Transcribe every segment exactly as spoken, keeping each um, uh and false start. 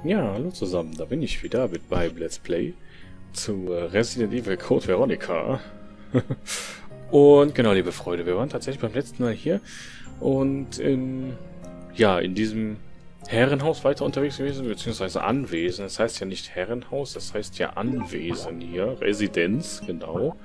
Ja, hallo zusammen, da bin ich wieder mit meinem Let's Play zu äh, Resident Evil Code Veronica. Und genau, liebe Freunde, wir waren tatsächlich beim letzten Mal hier und in, ja, in diesem Herrenhaus weiter unterwegs gewesen, beziehungsweise Anwesen. Das heißt ja nicht Herrenhaus, das heißt ja Anwesen hier, Residenz, genau.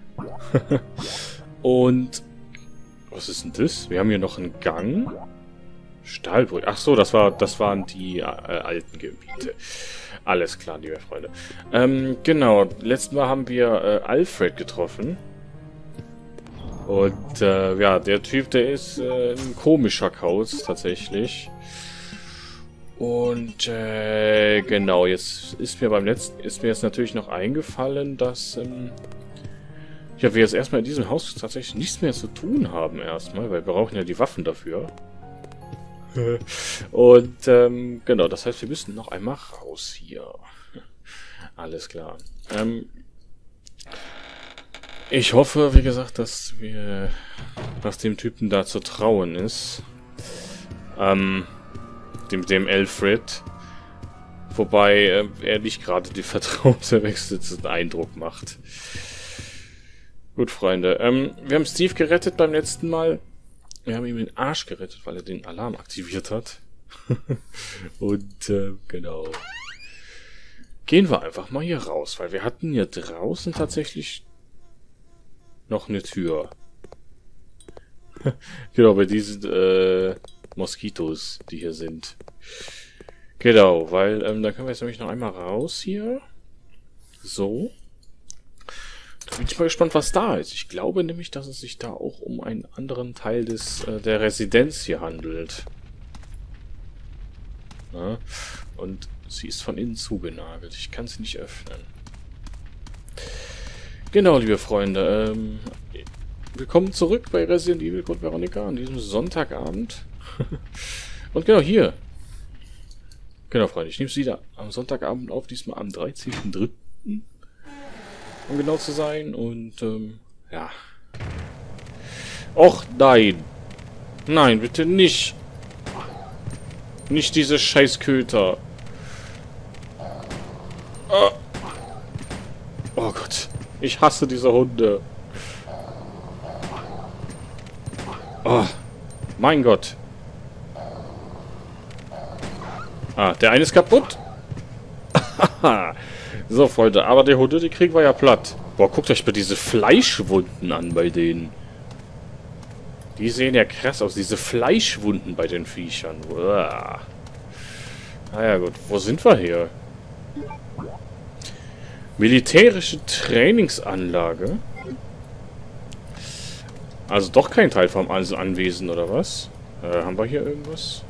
Und was ist denn das? Wir haben hier noch einen Gang. Stahlbrücke. Ach so, das war, das waren die äh, alten Gebiete. Alles klar, liebe Freunde. Ähm, genau. Letztes Mal haben wir äh, Alfred getroffen. Und äh, ja, der Typ, der ist äh, ein komischer Kauz tatsächlich. Und äh, genau, jetzt ist mir beim letzten, ist mir jetzt natürlich noch eingefallen, dass ähm, ja, wir jetzt erstmal in diesem Haus tatsächlich nichts mehr zu tun haben erstmal, weil wir brauchen ja die Waffen dafür. Und ähm, genau, das heißt, wir müssen noch einmal raus hier. Alles klar. Ähm, ich hoffe, wie gesagt, dass wir, dass dem Typen da zu trauen ist. Ähm, dem, dem Alfred. Wobei äh, er nicht gerade die vertrauenserweckendsten Eindruck macht. Gut, Freunde. Ähm, wir haben Steve gerettet beim letzten Mal. Wir haben ihm den Arsch gerettet, weil er den Alarm aktiviert hat. Und, äh, genau. Gehen wir einfach mal hier raus, weil wir hatten hier draußen tatsächlich noch eine Tür. Genau, bei diesen, äh, Moskitos, die hier sind. Genau, weil, ähm, da können wir jetzt nämlich noch einmal raus hier. So. Da bin ich mal gespannt, was da ist. Ich glaube nämlich, dass es sich da auch um einen anderen Teil des äh, der Residenz hier handelt. Ja, und sie ist von innen zugenagelt. Ich kann sie nicht öffnen. Genau, liebe Freunde. Ähm, willkommen zurück bei Resident Evil Code Veronica an diesem Sonntagabend. Und genau hier. Genau, Freunde. Ich nehme sie da am Sonntagabend auf, diesmal am dreizehnten dritten um genau zu sein. Und, ähm, ja. Och, nein. Nein, bitte nicht. Nicht diese Scheißköter. Oh. Oh Gott. Ich hasse diese Hunde. Oh. Mein Gott. Ah, der eine ist kaputt. So, Freunde, aber die Hunde, die kriegen wir ja platt. Boah, guckt euch mal diese Fleischwunden an bei denen. Die sehen ja krass aus, diese Fleischwunden bei den Viechern. Uah. Naja, gut, wo sind wir hier? Militärische Trainingsanlage. Also doch kein Teil vom Anwesen, oder was? Äh, haben wir hier irgendwas?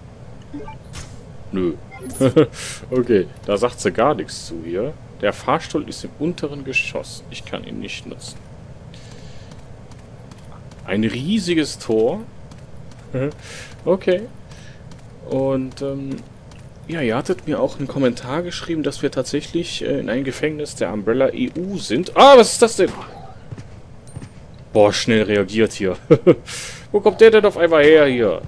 Nö. Okay, da sagt sie gar nichts zu hier. Der Fahrstuhl ist im unteren Geschoss. Ich kann ihn nicht nutzen. Ein riesiges Tor. Okay. Und, ähm, ja, ihr hattet mir auch einen Kommentar geschrieben, dass wir tatsächlich äh, in ein Gefängnis der Umbrella E U sind. Ah, was ist das denn? Boah, schnell reagiert hier. Wo kommt der denn auf einmal her hier?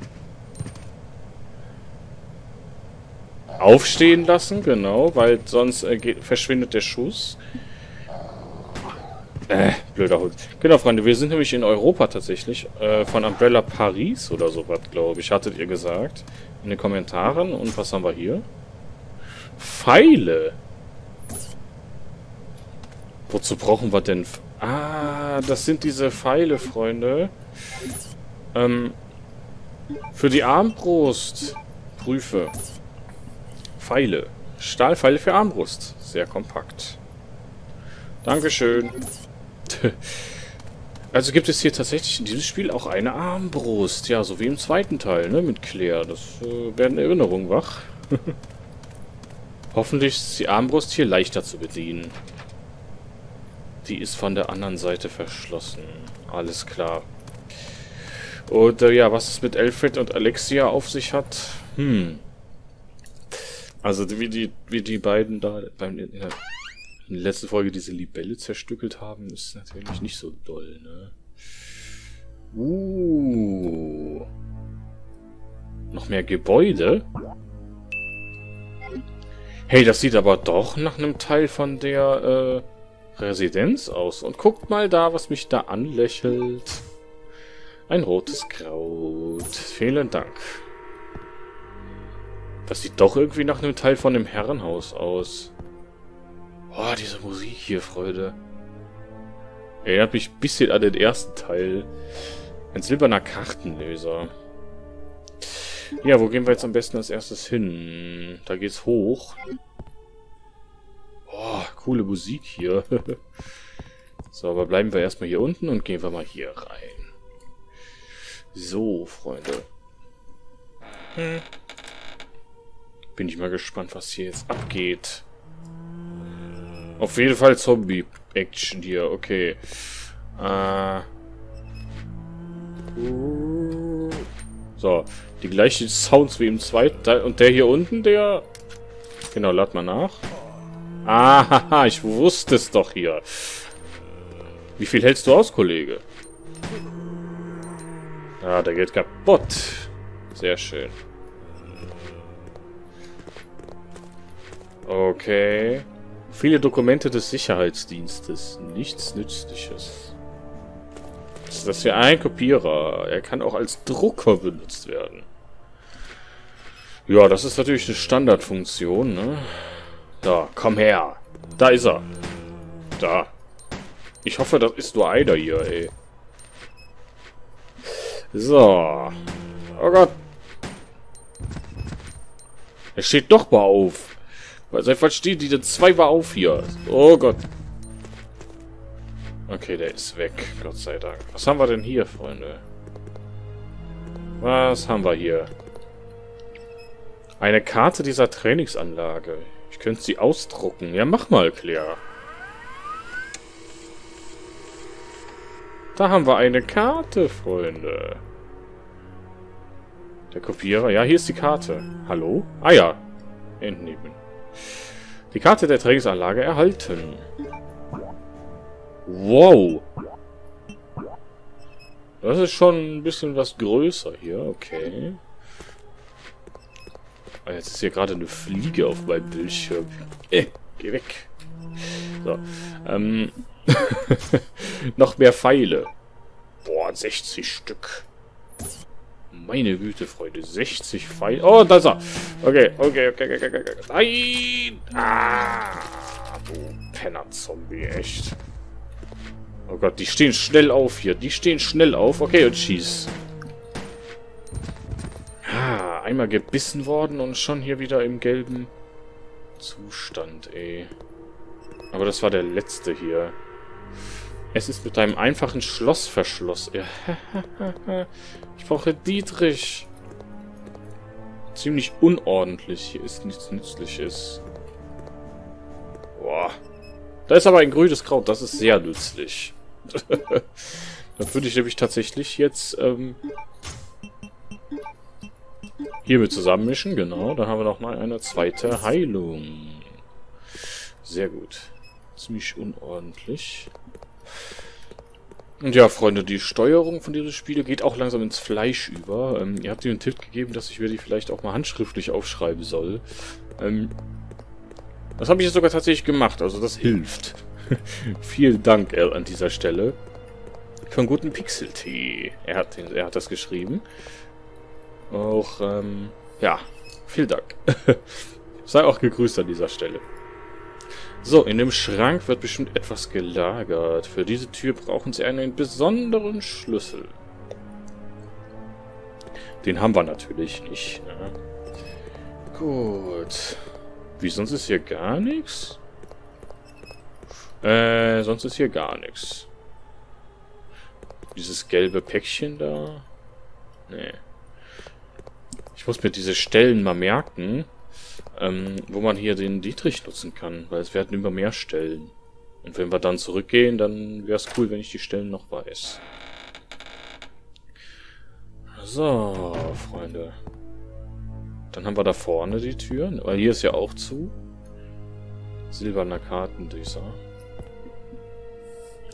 Aufstehen lassen, genau, weil sonst äh, geht, verschwindet der Schuss. Äh, blöder Hund. Genau, Freunde, wir sind nämlich in Europa tatsächlich. Äh, von Umbrella Paris oder sowas, glaube ich, hattet ihr gesagt. In den Kommentaren. Und was haben wir hier? Pfeile. Wozu brauchen wir denn... Ah, das sind diese Pfeile, Freunde. Ähm, für die Armbrust. Prüfe. Pfeile. Stahlpfeile für Armbrust. Sehr kompakt. Dankeschön. Also gibt es hier tatsächlich in diesem Spiel auch eine Armbrust. Ja, so wie im zweiten Teil, ne, mit Claire. Das äh, werden Erinnerungen wach. Hoffentlich ist die Armbrust hier leichter zu bedienen. Die ist von der anderen Seite verschlossen. Alles klar. Und äh, ja, was es mit Alfred und Alexia auf sich hat? Hm. Also wie die, wie die beiden da beim, in der letzten Folge diese Libelle zerstückelt haben, ist natürlich nicht so doll, ne? Uh. Noch mehr Gebäude? Hey, das sieht aber doch nach einem Teil von der äh, Residenz aus. Und guckt mal da, was mich da anlächelt. Ein rotes Kraut. Vielen Dank. Das sieht doch irgendwie nach einem Teil von dem Herrenhaus aus. Boah, diese Musik hier, Freunde. Erinnert mich ein bisschen an den ersten Teil. Ein silberner Kartenleser. Ja, wo gehen wir jetzt am besten als erstes hin? Da geht's hoch. Boah, coole Musik hier. So, aber bleiben wir erstmal hier unten und gehen wir mal hier rein. So, Freunde. Hm. Bin ich mal gespannt, was hier jetzt abgeht. Auf jeden Fall Zombie-Action hier, okay. Äh. So, die gleichen Sounds wie im zweiten Teil. Und der hier unten, der... Genau, lad mal nach. Ah, ich wusste es doch hier. Wie viel hältst du aus, Kollege? Ah, der geht kaputt. Sehr schön. Okay. Viele Dokumente des Sicherheitsdienstes. Nichts Nützliches. Das ist das hier ein Kopierer. Er kann auch als Drucker benutzt werden. Ja, das ist natürlich eine Standardfunktion, ne? Da, komm her. Da ist er. Da. Ich hoffe, das ist nur einer hier, ey. So. Oh Gott. Er steht doch mal auf. Seit wann stehen die denn zweimal auf hier? Oh Gott. Okay, der ist weg. Gott sei Dank. Was haben wir denn hier, Freunde? Was haben wir hier? Eine Karte dieser Trainingsanlage. Ich könnte sie ausdrucken. Ja, mach mal, Claire. Da haben wir eine Karte, Freunde. Der Kopierer. Ja, hier ist die Karte. Hallo? Ah ja. Entnehmen. Die Karte der Trainingsanlage erhalten. Wow. Das ist schon ein bisschen was größer hier. Okay. Ah, jetzt ist hier gerade eine Fliege auf meinem Bildschirm. Äh, geh weg. So. Ähm. Noch mehr Pfeile. Boah, sechzig Stück. Meine Güte, Freunde. sechzig Pfeile. Oh, da ist er. Okay, okay, okay, okay, okay. Nein! Ah, du Penner-Zombie, echt. Oh Gott, die stehen schnell auf hier. Die stehen schnell auf. Okay, und schieß. Ah, einmal gebissen worden und schon hier wieder im gelben Zustand, ey. Aber das war der letzte hier. Es ist mit einem einfachen Schlossverschluss. Ich brauche Dietrich. Ziemlich unordentlich. Hier ist nichts Nützliches. Boah. Da ist aber ein grünes Kraut. Das ist sehr nützlich. Das würde ich nämlich tatsächlich jetzt ähm, hiermit zusammenmischen. Genau. Dann haben wir noch mal eine zweite Heilung. Sehr gut. Ziemlich unordentlich. Und ja, Freunde, die Steuerung von diesem Spiel geht auch langsam ins Fleisch über. Ähm, ihr habt mir einen Tipp gegeben, dass ich mir die vielleicht auch mal handschriftlich aufschreiben soll. Ähm, das habe ich jetzt sogar tatsächlich gemacht, also das hilft. Vielen Dank äh, an dieser Stelle. Von guten Pixel-Tee. Er hat, den, er hat das geschrieben. Auch, ähm, ja, vielen Dank. Sei auch gegrüßt an dieser Stelle. So, in dem Schrank wird bestimmt etwas gelagert. Für diese Tür brauchen Sie einen besonderen Schlüssel. Den haben wir natürlich nicht. Ne? Gut. Wie, sonst ist hier gar nichts? Äh, sonst ist hier gar nichts. Dieses gelbe Päckchen da? Nee. Ich muss mir diese Stellen mal merken. Ähm, wo man hier den Dietrich nutzen kann, weil es werden immer mehr Stellen. Und wenn wir dann zurückgehen, dann wäre es cool, wenn ich die Stellen noch weiß. So, Freunde. Dann haben wir da vorne die Türen, weil hier ist ja auch zu. Silberner Kartendieser.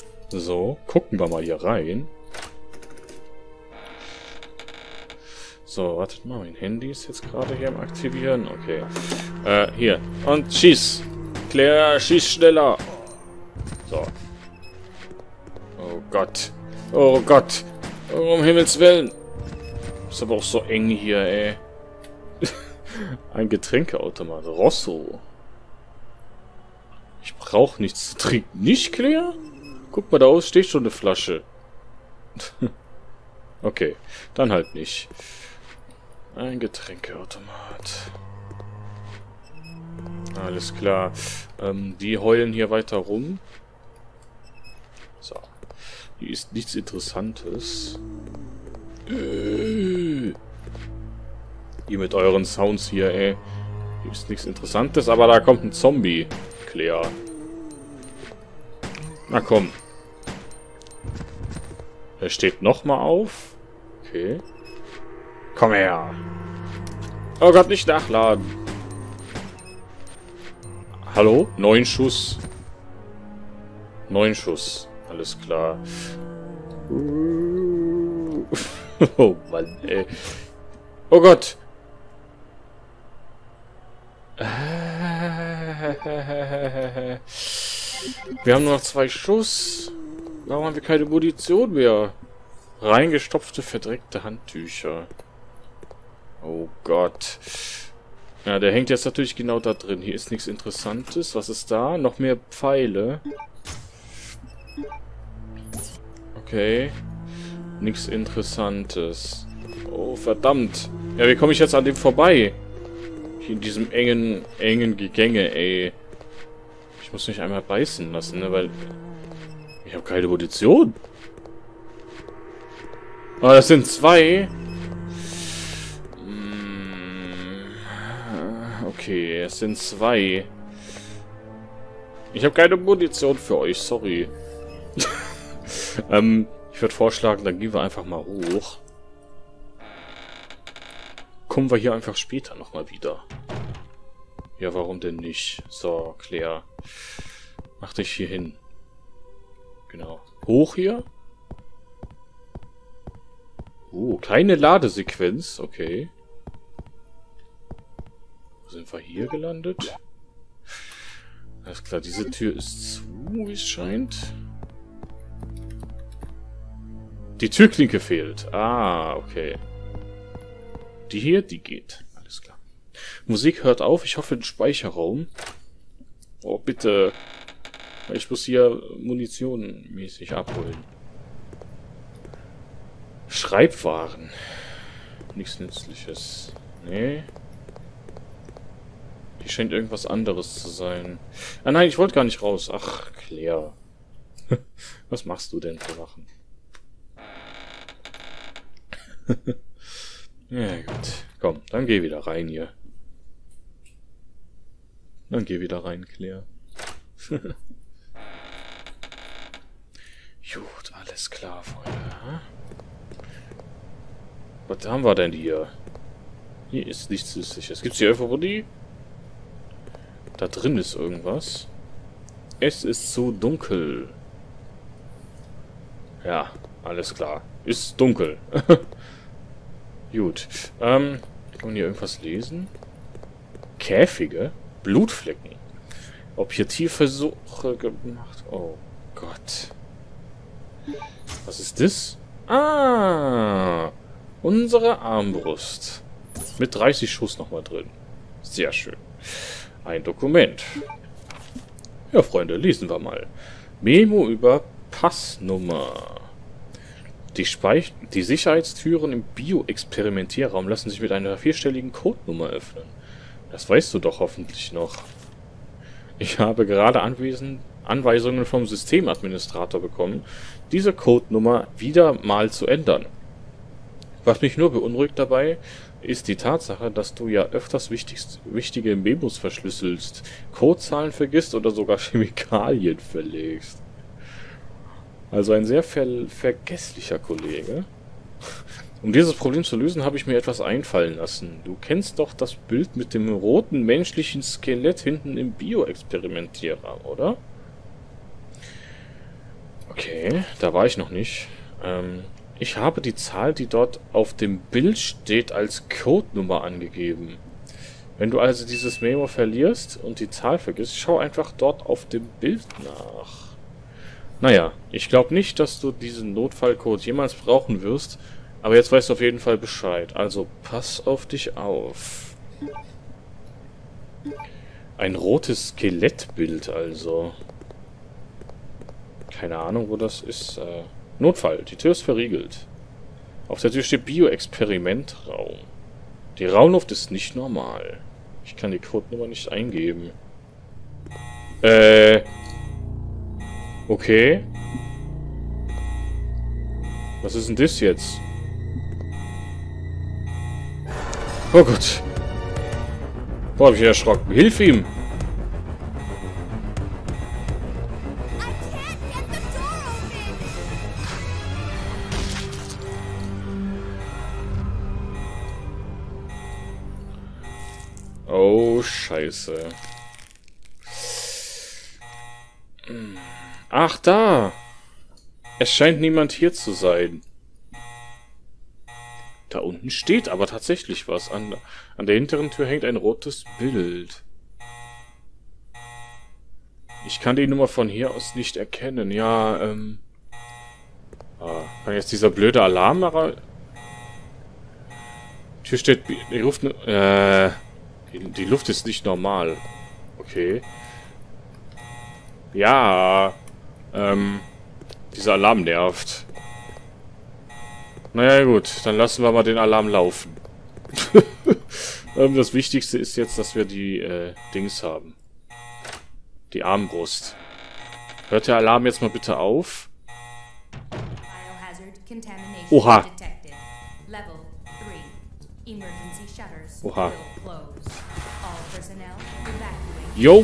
So, gucken wir mal hier rein. So, wartet mal, mein Handy ist jetzt gerade hier am Aktivieren. Okay. Äh, hier. Und schieß! Claire, schieß schneller! So. Oh Gott. Oh Gott. Oh, um Himmels Willen. Ist aber auch so eng hier, ey. Ein Getränkeautomat. Rosso. Ich brauche nichts zu trinken. Nicht, Claire? Guck mal, da aus steht schon eine Flasche. Okay, dann halt nicht. Ein Getränkeautomat. Alles klar. Ähm, die heulen hier weiter rum. So. Hier ist nichts Interessantes. Äh. Ihr mit euren Sounds hier, ey. Hier ist nichts Interessantes, aber da kommt ein Zombie. Claire. Na komm. Er steht nochmal auf. Okay. Komm her. Oh Gott, nicht nachladen. Hallo? Neun Schuss. Neun Schuss. Alles klar. Oh Mann, ey. Oh Gott. Wir haben nur noch zwei Schuss. Warum haben wir keine Munition mehr? Reingestopfte, verdreckte Handtücher. Oh Gott. Ja, der hängt jetzt natürlich genau da drin. Hier ist nichts Interessantes. Was ist da? Noch mehr Pfeile. Okay. Nichts Interessantes. Oh, verdammt. Ja, wie komme ich jetzt an dem vorbei? Hier in diesem engen, engen Gegänge, ey. Ich muss mich einmal beißen lassen, ne, weil... Ich habe keine Munition. Aber das sind zwei. Okay, es sind zwei. Ich habe keine Munition für euch, sorry. ähm, ich würde vorschlagen, dann gehen wir einfach mal hoch. Kommen wir hier einfach später nochmal wieder. Ja, warum denn nicht? So, Claire. Mach dich hier hin. Genau. Hoch hier. Oh, kleine Ladesequenz. Okay. Wo sind wir hier gelandet? Alles klar, diese Tür ist zu, wie es scheint. Die Türklinke fehlt. Ah, okay. Die hier, die geht. Alles klar. Musik hört auf. Ich hoffe, den Speicherraum. Oh, bitte. Ich muss hier Munition mäßig abholen. Schreibwaren. Nichts Nützliches. Nee. Hier scheint irgendwas anderes zu sein. Ah nein, ich wollte gar nicht raus. Ach, Claire. Was machst du denn für Sachen? Ja, gut. Komm, dann geh wieder rein hier. Dann geh wieder rein, Claire. Gut, alles klar, Freunde. Was haben wir denn hier? Hier ist nichts Nützliches. Gibt's hier irgendwo die? Da drin ist irgendwas. Es ist zu dunkel. Ja, alles klar. Ist dunkel. Gut. Ähm, kann man hier irgendwas lesen? Käfige? Blutflecken. Ob hier Tierversuche gemacht... Oh Gott. Was ist das? Ah! Unsere Armbrust. Mit dreißig Schuss nochmal drin. Sehr schön. Ein Dokument. Ja, Freunde, lesen wir mal. Memo über Passnummer. Die, Speich die Sicherheitstüren im Bio-Experimentierraum lassen sich mit einer vierstelligen Codenummer öffnen. Das weißt du doch hoffentlich noch. Ich habe gerade Anwesen Anweisungen vom Systemadministrator bekommen, diese Codenummer wieder mal zu ändern. Was mich nur beunruhigt dabei, ist die Tatsache, dass du ja öfters wichtige Memos verschlüsselst, Codezahlen vergisst oder sogar Chemikalien verlegst. Also ein sehr ver vergesslicher Kollege. Um dieses Problem zu lösen, habe ich mir etwas einfallen lassen. Du kennst doch das Bild mit dem roten menschlichen Skelett hinten im Bio-Experimentierer, oder? Okay, da war ich noch nicht. Ähm, Ich habe die Zahl, die dort auf dem Bild steht, als Codenummer angegeben. Wenn du also dieses Memo verlierst und die Zahl vergisst, schau einfach dort auf dem Bild nach. Naja, ich glaube nicht, dass du diesen Notfallcode jemals brauchen wirst, aber jetzt weißt du auf jeden Fall Bescheid. Also pass auf dich auf. Ein rotes Skelettbild also. Keine Ahnung, wo das ist. Äh, Notfall, die Tür ist verriegelt. Auf der Tür steht Bio-Experimentraum. Die Raumluft ist nicht normal. Ich kann die Codenummer nicht eingeben. Äh. Okay. Was ist denn das jetzt? Oh Gott. Boah, hab ich erschrocken. Hilf ihm! Oh, scheiße. Ach, da! Es scheint niemand hier zu sein. Da unten steht aber tatsächlich was. An, an der hinteren Tür hängt ein rotes Bild. Ich kann die Nummer von hier aus nicht erkennen. Ja, ähm... Ah, kann jetzt dieser blöde Alarm nach... Hier steht... Die Luft... Äh... Die, die Luft ist nicht normal. Okay. Ja. Ähm... Dieser Alarm nervt. Naja gut, dann lassen wir mal den Alarm laufen. ähm, das Wichtigste ist jetzt, dass wir die äh, Dings haben. Die Armbrust. Hört der Alarm jetzt mal bitte auf? Oha. Oha. Yo!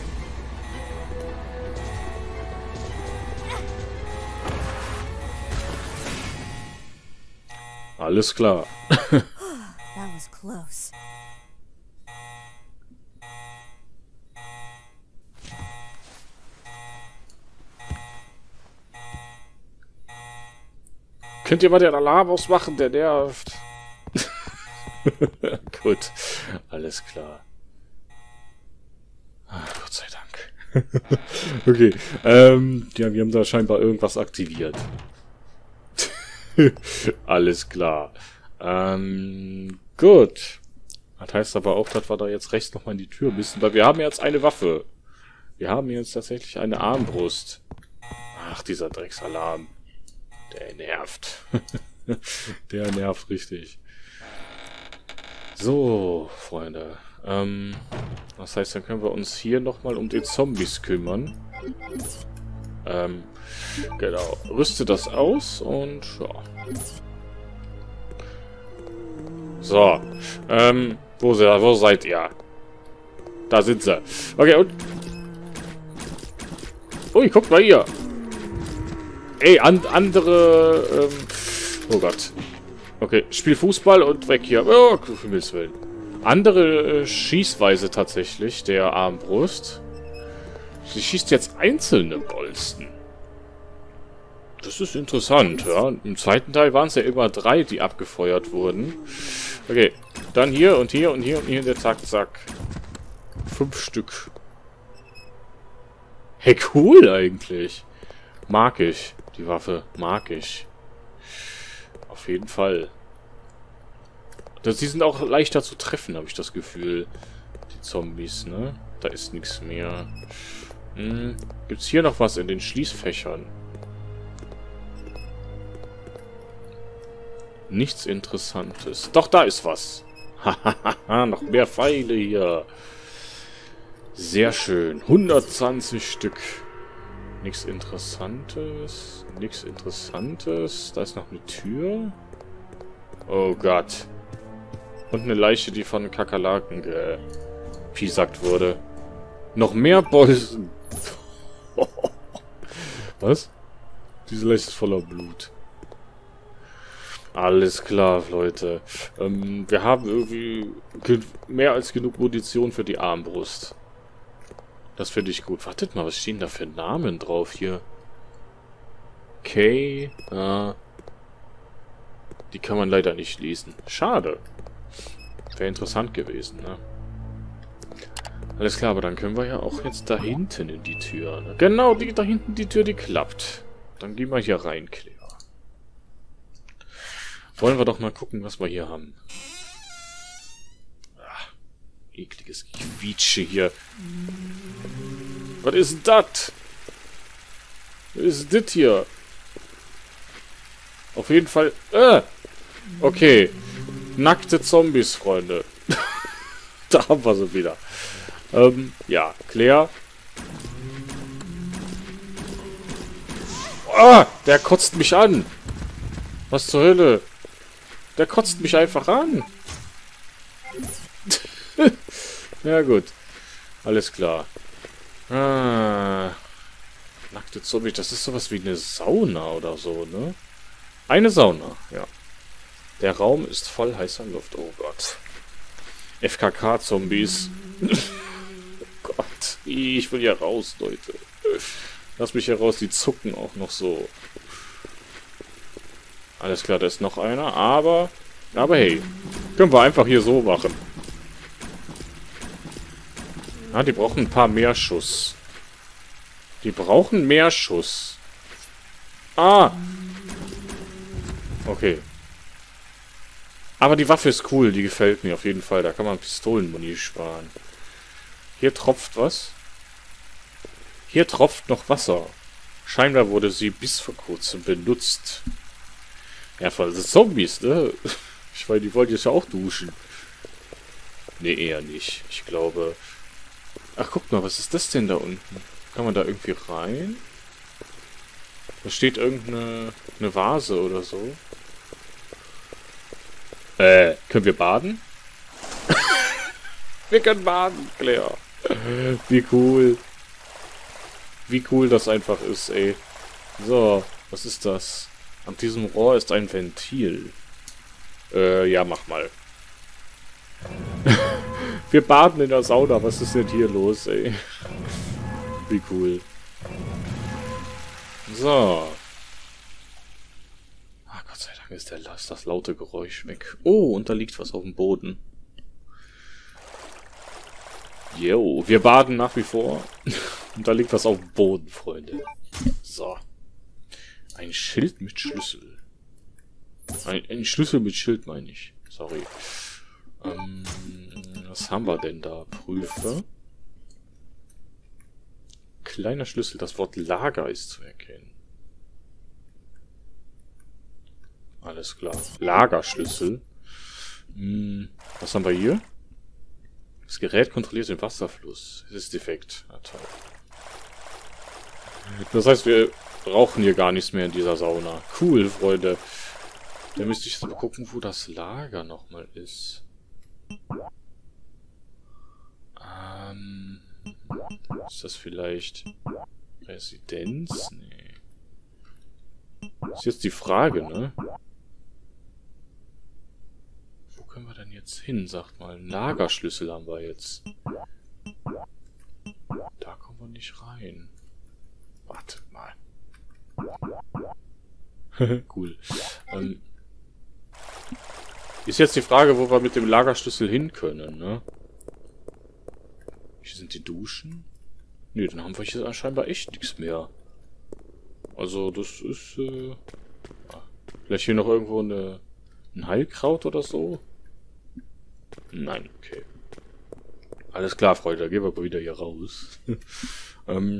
Alles klar. That was close. Könnt ihr mal den Alarm ausmachen, der nervt? Gut, alles klar. Ah, Gott sei Dank. Okay, ähm, ja, wir haben da scheinbar irgendwas aktiviert. Alles klar. Ähm, gut. Das heißt aber auch, dass wir da jetzt rechts nochmal in die Tür müssen, weil wir haben jetzt eine Waffe. Wir haben jetzt tatsächlich eine Armbrust. Ach, dieser Drecksalarm. Der nervt. Der nervt richtig. So, Freunde. Ähm, das heißt, dann können wir uns hier nochmal um die Zombies kümmern. Ähm, genau. Rüste das aus und ja. So. Ähm, wo, wo seid ihr? Da sind sie. Okay, und... Ui, guckt mal hier. Ey, an, andere... Ähm, oh Gott. Okay, spiel Fußball und weg hier. Oh, für Himmels Willen. Andere äh, Schießweise tatsächlich, der Armbrust. Sie schießt jetzt einzelne Bolzen. Das ist interessant, ja. Im zweiten Teil waren es ja immer drei, die abgefeuert wurden. Okay, dann hier und hier und hier und hier, der Zack, Zack. Fünf Stück. Hey, cool eigentlich. Mag ich. Die Waffe mag ich. Auf jeden Fall. Das, die sind auch leichter zu treffen, habe ich das Gefühl. Die Zombies, ne? Da ist nichts mehr. Hm. Gibt es hier noch was in den Schließfächern? Nichts Interessantes. Doch, da ist was. Hahaha, noch mehr Pfeile hier. Sehr schön. hundertzwanzig Stück. Nichts Interessantes. Nichts Interessantes. Da ist noch eine Tür. Oh Gott. Und eine Leiche, die von Kakerlaken gepiesackt wurde. Noch mehr Bolzen. Was? Diese Leiche ist voller Blut. Alles klar, Leute. Ähm, wir haben irgendwie mehr als genug Munition für die Armbrust. Das finde ich gut. Wartet mal, was stehen da für Namen drauf hier? K. Äh, Die kann man leider nicht lesen. Schade. Wäre interessant gewesen, ne? Alles klar, aber dann können wir ja auch jetzt da hinten in die Tür. Ne? Genau, die, da hinten die Tür, die klappt. Dann gehen wir hier rein, Claire. Wollen wir doch mal gucken, was wir hier haben. Ah, ekliges Quietsche hier. Was ist denn das? Was ist das hier? Auf jeden Fall... Äh! Okay. Nackte Zombies, Freunde. Da haben wir sie wieder. Ähm, ja, Claire. Ah! Der kotzt mich an! Was zur Hölle? Der kotzt mich einfach an! Ja gut. Alles klar. Ah. Nackte Zombies, das ist sowas wie eine Sauna oder so, ne? Eine Sauna, ja. Der Raum ist voll heißer Luft. Oh Gott. F K K-Zombies. Oh Gott. Ich will ja raus, Leute. Lass mich hier raus, die zucken auch noch so. Alles klar, da ist noch einer, aber... Aber hey, können wir einfach hier so machen. Ah, die brauchen ein paar mehr Schuss. Die brauchen mehr Schuss. Ah! Okay. Aber die Waffe ist cool, die gefällt mir auf jeden Fall. Da kann man Pistolenmuni sparen. Hier tropft was. Hier tropft noch Wasser. Scheinbar wurde sie bis vor kurzem benutzt. Ja, voll das Zombies, ne? Ich meine, die wollen jetzt ja auch duschen. Ne, eher nicht. Ich glaube... Ach, guck mal, was ist das denn da unten? Kann man da irgendwie rein? Da steht irgendeine eine Vase oder so. Äh, können wir baden? Wir können baden, Claire. Wie cool. Wie cool das einfach ist, ey. So, was ist das? An diesem Rohr ist ein Ventil. Äh, ja, mach mal. Wir baden in der Sauna. Was ist denn hier los, ey? Wie cool. So. Ah, Gott sei Dank ist, der, ist das laute Geräusch weg. Oh, und da liegt was auf dem Boden. Jo, wir baden nach wie vor. Und da liegt was auf dem Boden, Freunde. So. Ein Schild mit Schlüssel. Ein, ein Schlüssel mit Schild, meine ich. Sorry. Ähm, was haben wir denn da? Prüfe. Kleiner Schlüssel. Das Wort Lager ist zu erkennen. Alles klar. Lagerschlüssel. Hm, was haben wir hier? Das Gerät kontrolliert den Wasserfluss. Es ist defekt. Ah, toll. Das heißt, wir brauchen hier gar nichts mehr in dieser Sauna. Cool, Freunde. Da müsste ich jetzt mal gucken, wo das Lager nochmal ist. Ähm, ist das vielleicht Residenz? Nee. Ist jetzt die Frage, ne? Wo können wir denn jetzt hin, sagt mal. Einen Lagerschlüssel haben wir jetzt. Da kommen wir nicht rein. Warte mal. Cool. Ähm, ist jetzt die Frage, wo wir mit dem Lagerschlüssel hin können, ne? Hier sind die Duschen. Ne, dann haben wir hier scheinbar echt nichts mehr. Also, das ist, äh... vielleicht hier noch irgendwo eine, ein Heilkraut oder so? Nein, okay. Alles klar, Freunde, da gehen wir aber wieder hier raus. ähm...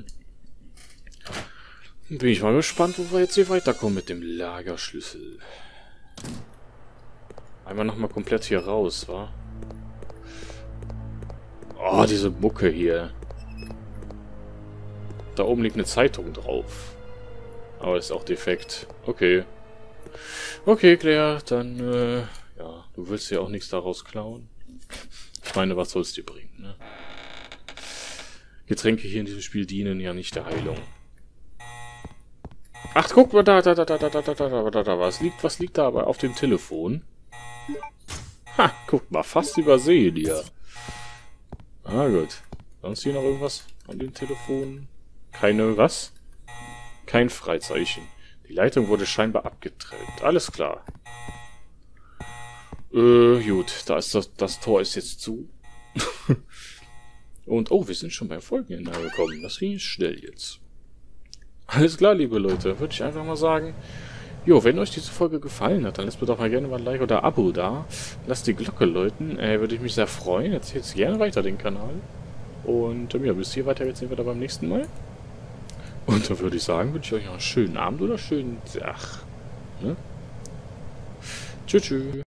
Bin ich mal gespannt, wo wir jetzt hier weiterkommen mit dem Lagerschlüssel. Einmal nochmal komplett hier raus, wa? Oh, diese Mucke hier. Da oben liegt eine Zeitung drauf. Aber ist auch defekt. Okay. Okay, Claire, dann, äh, ja, du willst ja auch nichts daraus klauen. Ich meine, was soll es dir bringen, ne? Getränke hier in diesem Spiel dienen ja nicht der Heilung. Ach, guck mal, da, da, da, da, da, da, da, da, da, da, was liegt, was liegt da aber auf dem Telefon? Ha, guck mal, fast übersehen hier. Ah, gut. Sonst hier noch irgendwas an dem Telefon? Keine, was? Kein Freizeichen. Die Leitung wurde scheinbar abgetrennt. Alles klar. Äh, gut, da ist das, das Tor ist jetzt zu. Und, oh, wir sind schon beim Folgenende angekommen. Das ging schnell jetzt. Alles klar, liebe Leute. Würde ich einfach mal sagen. Jo, wenn euch diese Folge gefallen hat, dann lasst mir doch mal gerne mal ein Like oder Abo da. Lasst die Glocke läuten. Äh, würde ich mich sehr freuen. Erzählt gerne weiter den Kanal. Und, ähm, ja, bis hier weiter jetzt sehen wir da beim nächsten Mal. Und dann würde ich sagen, wünsche ich euch noch einen schönen Abend oder schönen Tag. Ne? Tschüss, tschüss.